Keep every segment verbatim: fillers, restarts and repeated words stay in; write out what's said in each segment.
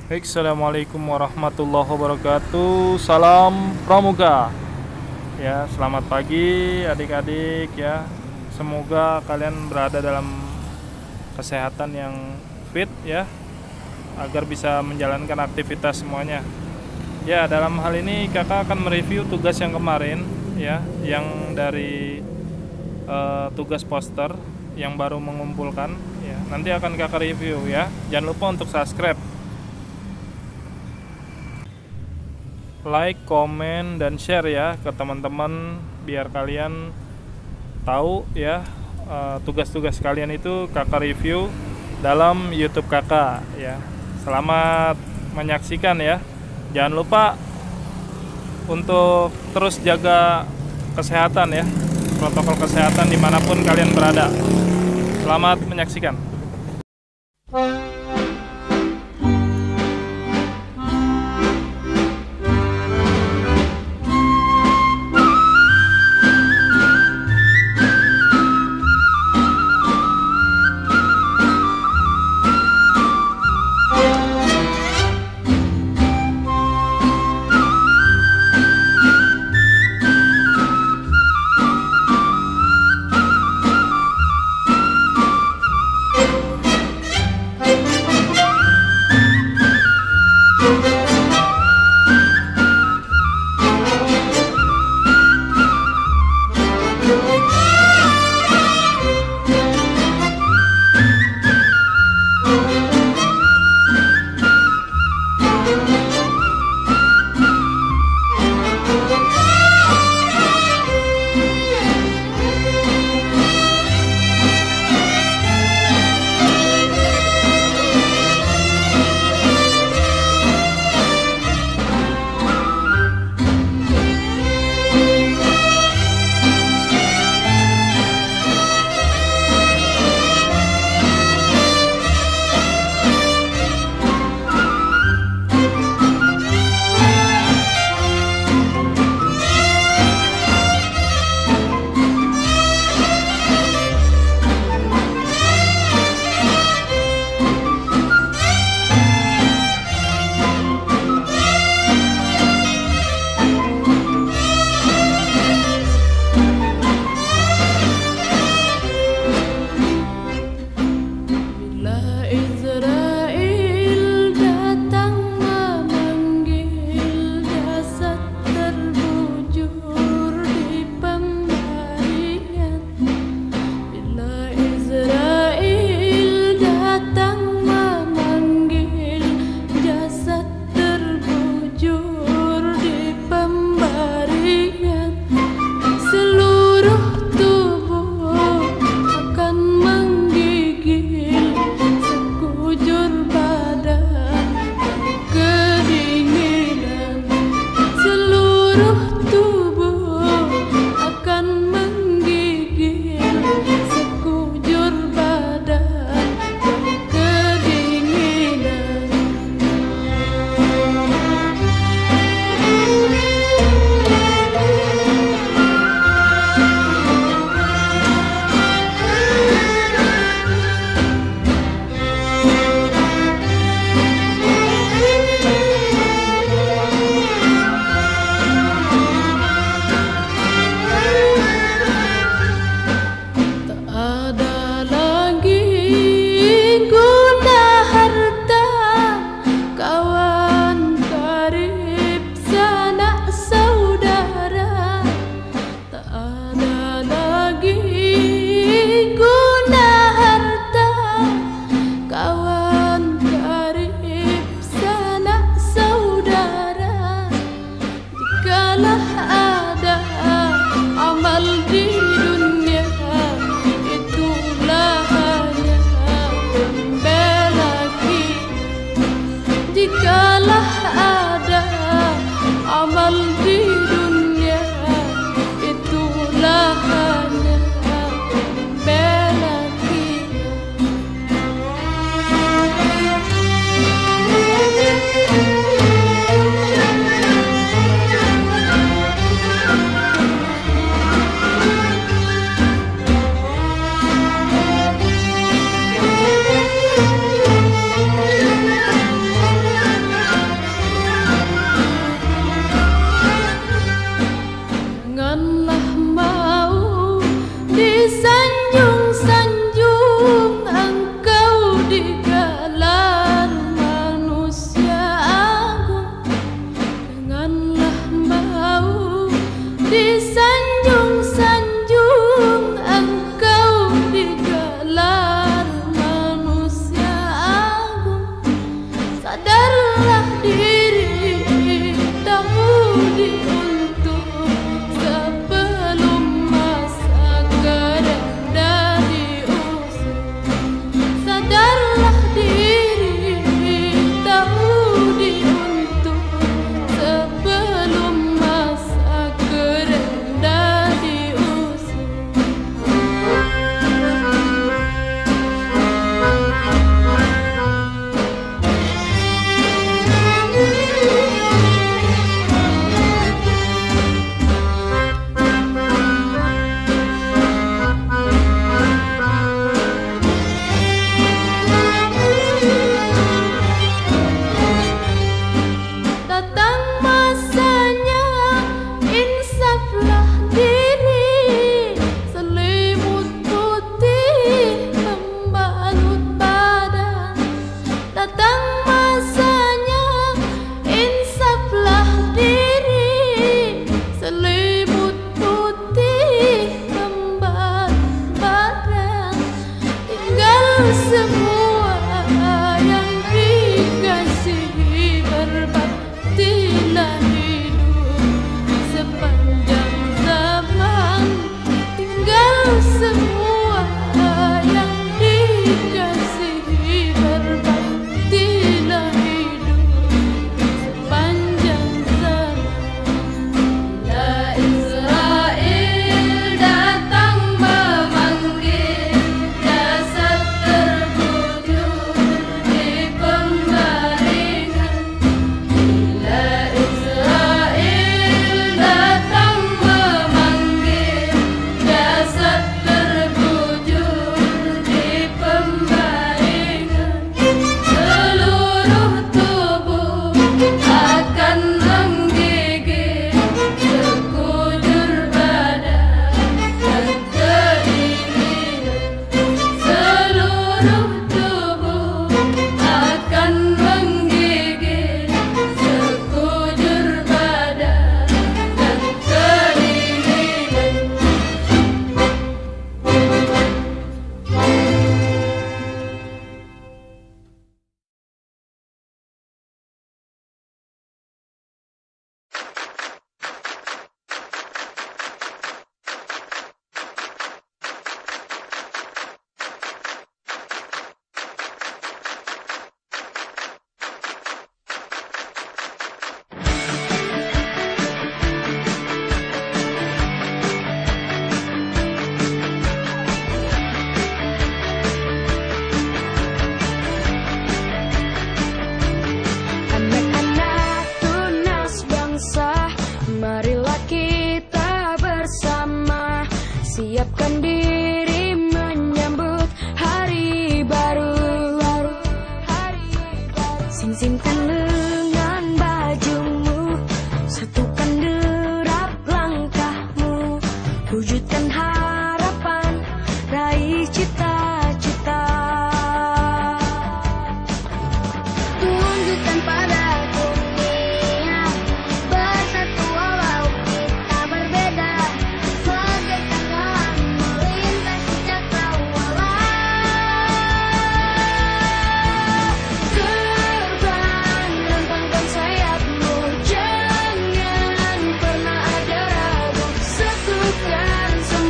Baik, assalamualaikum warahmatullahi wabarakatuh. Salam pramuka. Ya, selamat pagi adik-adik ya. Semoga kalian berada dalam kesehatan yang fit ya, agar bisa menjalankan aktivitas semuanya. Ya, dalam hal ini kakak akan mereview tugas yang kemarin ya, yang dari eh, tugas poster yang baru mengumpulkan ya. Nanti akan kakak review ya. Jangan lupa untuk subscribe, like, komen, dan share ya ke teman-teman biar kalian tahu ya eh, tugas-tugas kalian itu kakak review dalam YouTube kakak ya. Selamat menyaksikan ya. Jangan lupa untuk terus jaga kesehatan ya, protokol kesehatan dimanapun kalian berada. Selamat menyaksikan. Satukan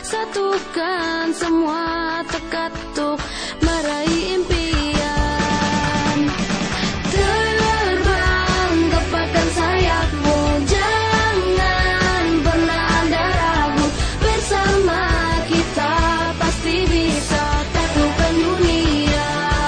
satukan semua tekad untuk meraih impian. Terbang gepakkan sayapmu, jangan pernah ada ragu, bersama kita pasti bisa taklukkan dunia.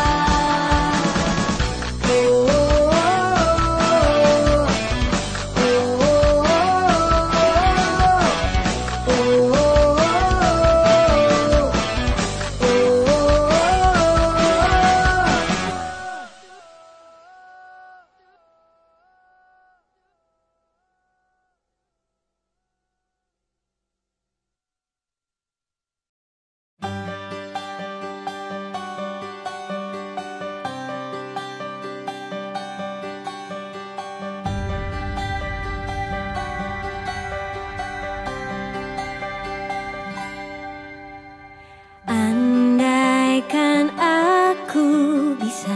Andaikan aku bisa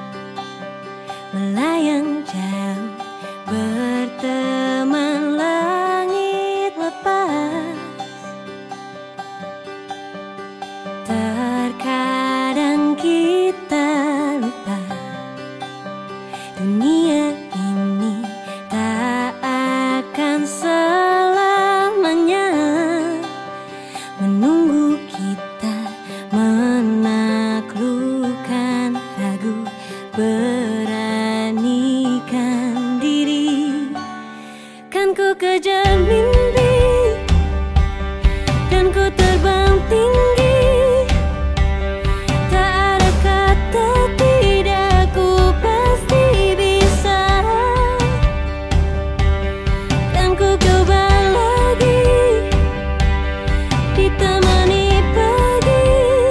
melayang jauh, berteman langit lepas. Terkadang kita lupa dunia ini tak akan selamanya menunggu kita menaklukkan ragu, beranikan diri. Kan ku kejar mimpi, kan ku terbang tinggi, tak ada kata tidak, ku pasti bisa. Kan ku coba lagi, ditemani pagi,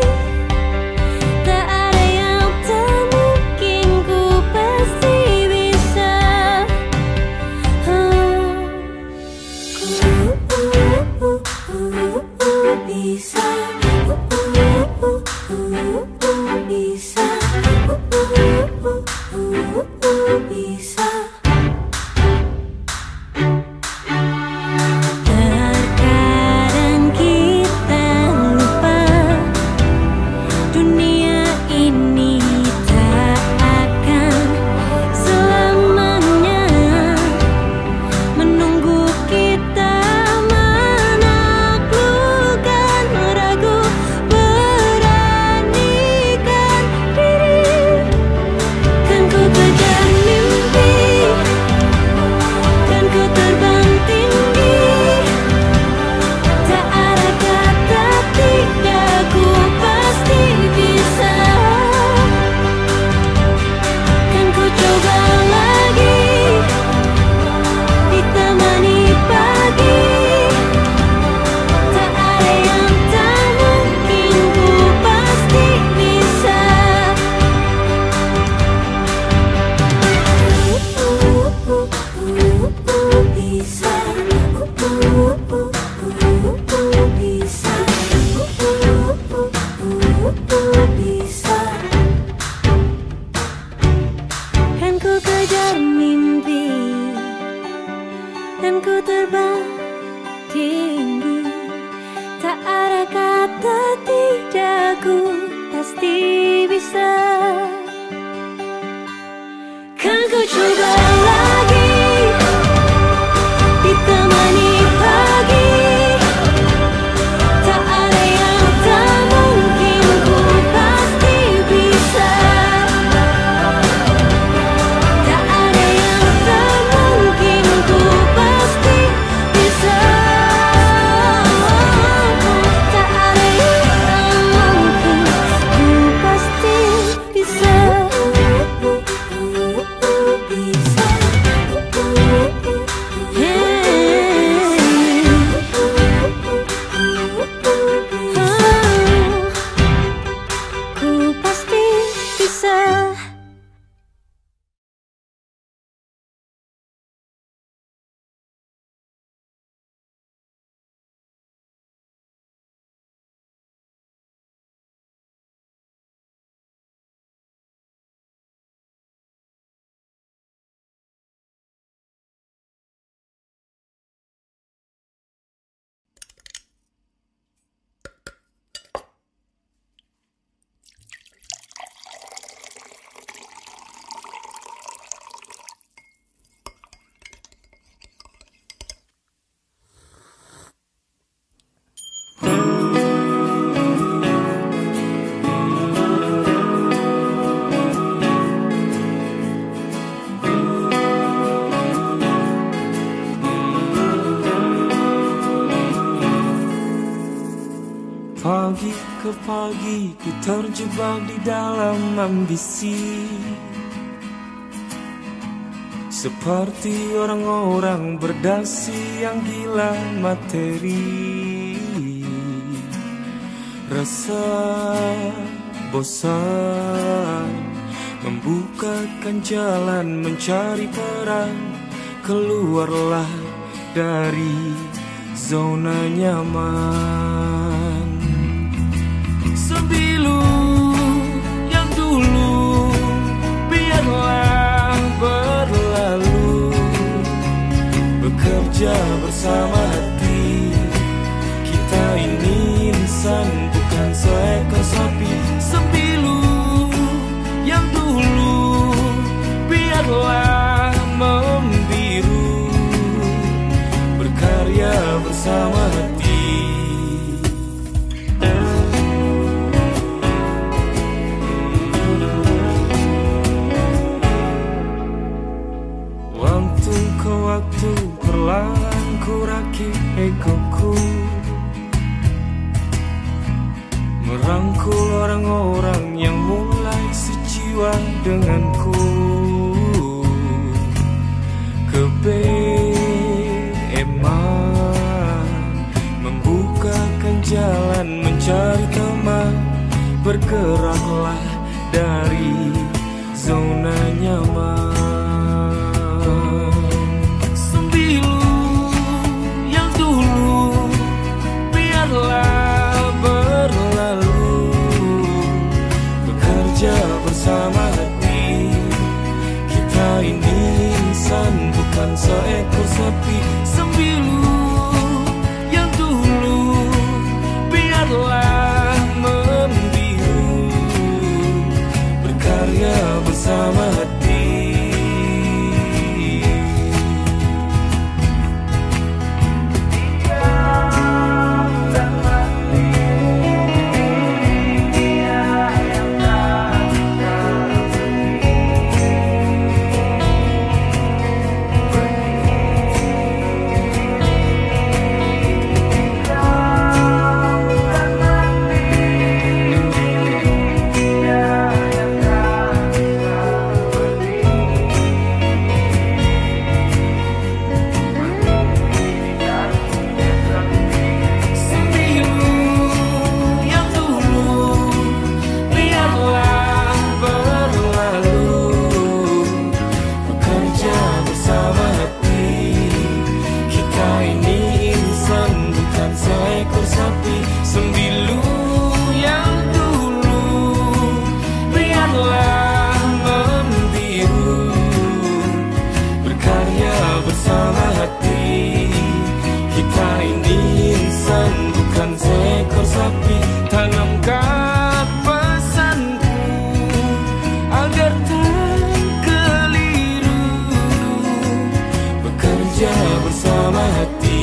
tak ada yang tak mungkin, ku pasti bisa. Oh, ku uh, uh, uh, uh, bisa, uh, uh, uh, uh, uh, bisa, uh, uh, uh, uh, uh, bisa. Terkadang kita lupa dunia ini tak akan selamanya menunggu kita menaklukkan ragu, beranikan diri. Kan ku kejar mimpi, kan ku terbang tinggi, tak ada kata tidak, ku pasti bisa. Kan ku coba lagi, ditemani pagi, tak ada yang tak mungkin, ku pasti bisa. Uh, uh, uh, uh, uh, bisa, uh, uh, uh, uh, uh, bisa, uh, uh, uh, uh, uh, bisa. Kan ku kejar mimpi, dan ku terbang tinggi, tak ada kata tidak, ku pasti bisa. Kan ku coba lagi, ditemani pagi, tak ada yang tak mungkin, ku pasti bisa. Tak ada yang tak mungkin, ku pasti bisa. Tak ada yang tak mungkin, ku pasti bisa. Bisa. Pagi ke pagi ku terjebak di dalam ambisi, seperti orang-orang berdasi yang gila materi. Rasa bosan membukakan jalan mencari peran. Keluarlah dari zona nyaman. Sembilu yang dulu biarlah berlalu, bekerja bersama hati. Kita ini insan, bukan seekor sapi. Sembilu yang dulu biarlah membiru, berkarya bersama hati. Waktu ke waktu perlahan ku rakit egoku, merangkul orang-orang yang mulai sejiwa denganku. Kebeeman membukakan jalan mencari teman. Bergeraklah dari zona nyaman. Sembilu yang dulu biarlah berlalu, bekerja bersama hati. Kita ini insan, bukan seekor sapi. Sembilu yang dulu biarlah membiru, berkarya bersama hati. Tanamkan pesanku agar tak keliru, bekerja bersama hati.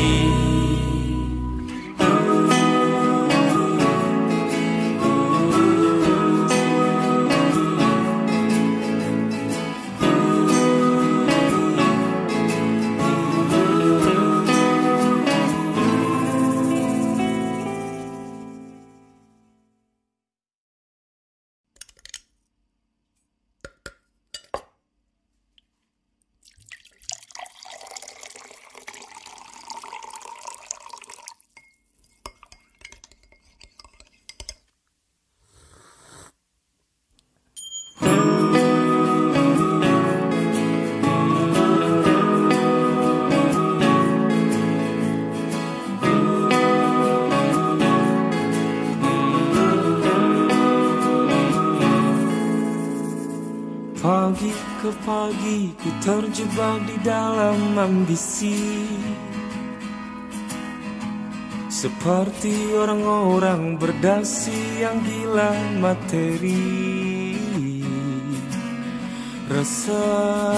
Pagi ke pagi ku terjebak di dalam ambisi, seperti orang-orang berdasi yang gila materi. Rasa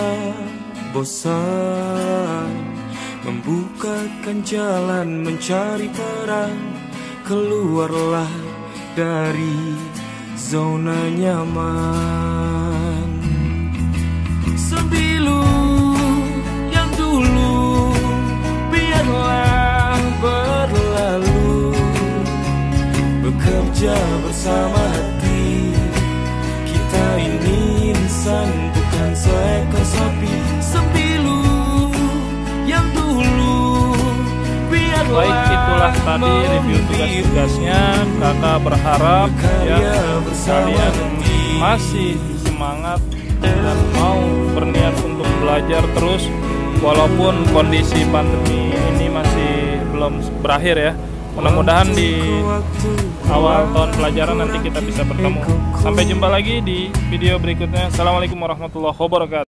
bosan membukakan jalan mencari peran. Keluarlah dari zona nyaman. Sembilu yang dulu biarlah berlalu, bekerja bersama hati. Kita ini insan, bukan seekor sapi sempilu yang dulu. Biarlah Baik, itulah tadi review tugas-tugasnya. Kakak berharap ya kalian masih semangat dan mau berniat untuk belajar terus walaupun kondisi pandemi ini masih belum berakhir ya. Mudah-mudahan di awal tahun pelajaran nanti kita bisa bertemu. Sampai jumpa lagi di video berikutnya. Assalamualaikum warahmatullahi wabarakatuh.